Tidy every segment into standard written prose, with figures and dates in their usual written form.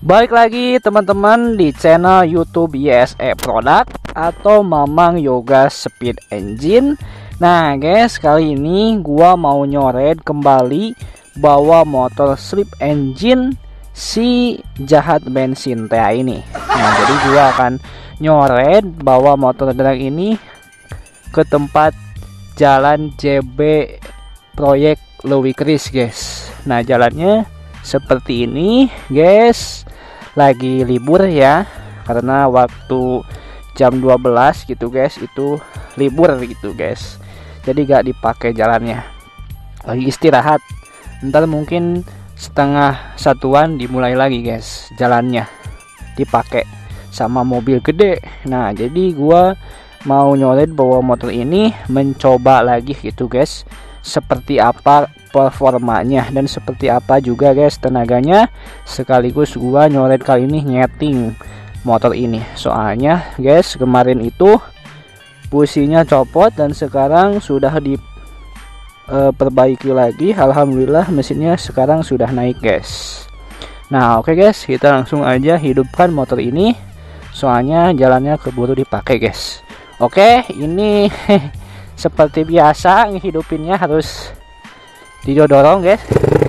Balik lagi teman-teman di channel YouTube YSE Product atau Mamang Yoga Speed Engine. Nah guys, kali ini gua mau nyoret kembali bawa motor slip engine si jahat bensin TA ini. Nah jadi gua akan nyoret bawa motor drag ini ke tempat jalan JB proyek Louis Chris guys. Nah jalannya seperti ini guys, lagi libur ya, karena waktu jam 12 gitu guys, itu libur gitu guys, jadi gak dipakai jalannya, lagi istirahat. Ntar mungkin setengah satuan dimulai lagi guys, jalannya dipakai sama mobil gede. Nah jadi gua mau nyoret bawa motor ini, mencoba lagi gitu guys, seperti apa performanya dan seperti apa juga guys tenaganya, sekaligus gua nyoret kali ini nyeting motor ini. Soalnya guys kemarin itu businya copot dan sekarang sudah diperbaiki lagi. Alhamdulillah mesinnya sekarang sudah naik guys. Nah oke guys, kita langsung aja hidupkan motor ini, soalnya jalannya keburu dipakai guys. Oke, ini seperti biasa ngehidupinnya harus didorong guys.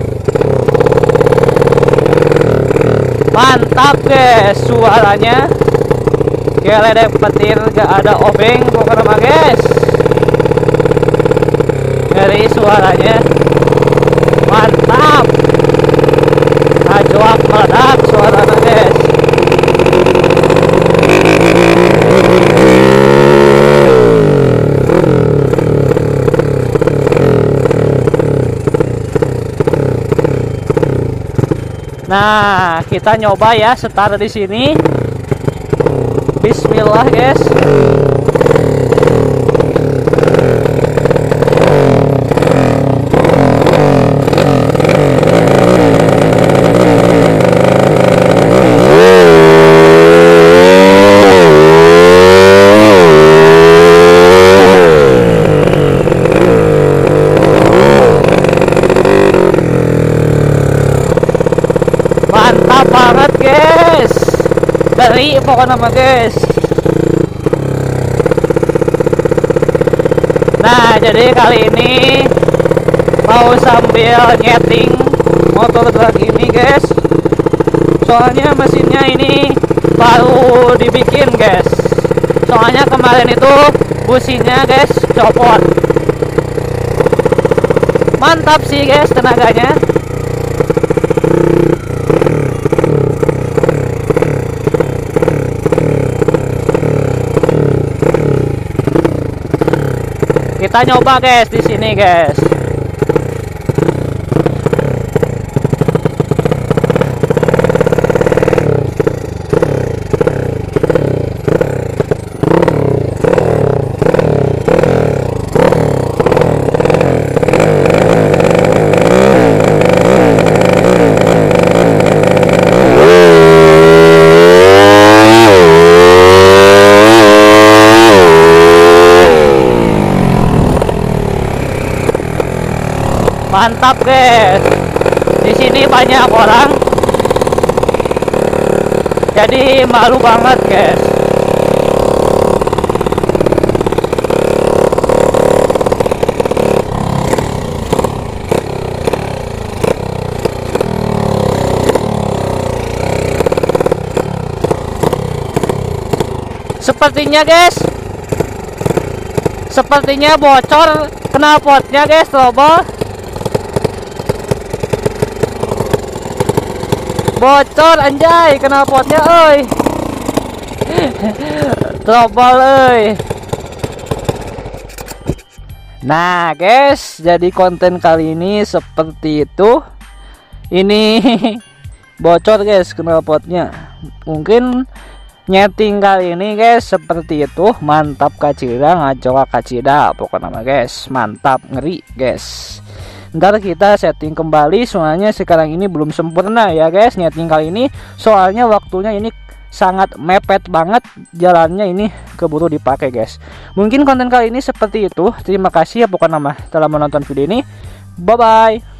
Mantap guys, suaranya geledek petir, gak ada obeng pokoknya guys. Dari suaranya mantap, ajoak meledak suaranya guys. Nah, kita nyoba ya start di sini. Bismillah, guys. Mantap banget guys, dari pokoknya mah guys. Nah jadi kali ini mau sambil nyeting motor drag ini guys, soalnya mesinnya ini baru dibikin guys. Soalnya kemarin itu businya guys copot. Mantap sih guys tenaganya. Kita nyoba guys di sini guys. Mantap guys, di sini banyak orang, jadi malu banget guys. Sepertinya guys, sepertinya bocor knalpotnya guys, trouble. Bocor anjay knalpotnya oi. Trouble oi. Nah guys, jadi konten kali ini seperti itu. Ini bocor guys knalpotnya. Mungkin nyeting kali ini guys seperti itu. Mantap kacira, ngacok kacida pokoknya guys. Mantap, ngeri guys. Ntar kita setting kembali, soalnya sekarang ini belum sempurna ya guys nyeting kali ini, soalnya waktunya ini sangat mepet banget, jalannya ini keburu dipakai guys. Mungkin konten kali ini seperti itu. Terima kasih ya pokoknya telah menonton video ini. Bye bye.